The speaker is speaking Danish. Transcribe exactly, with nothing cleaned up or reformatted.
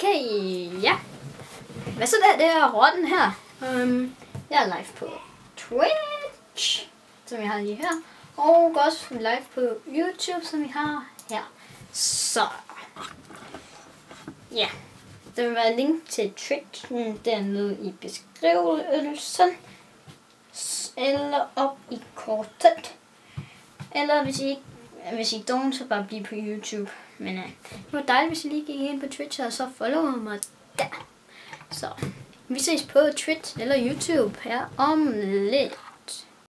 Okay, ja. Hvad så der, det er rotten her. Um, jeg er live på Twitch, som jeg har lige her. Og også live på YouTube, som vi har her. Så, ja. Der vil være link til Twitchen dernede i beskrivelsen. Eller op i kortet. Eller hvis I ikke Hvis I don't, så bare blive på YouTube. Men uh, det var dejligt, hvis I lige gik ind på Twitch og så follow mig der. Så vi ses på Twitch eller YouTube her om lidt.